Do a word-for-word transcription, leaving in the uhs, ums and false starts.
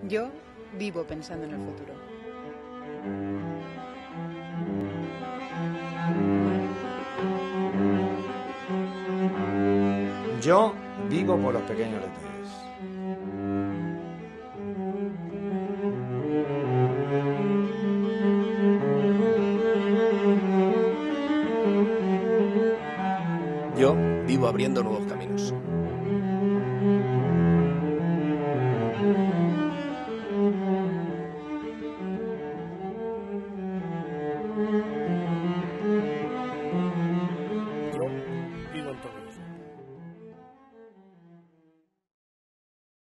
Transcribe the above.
Yo vivo pensando en el futuro. Yo vivo por los pequeños detalles. Yo vivo abriendo nuevos caminos.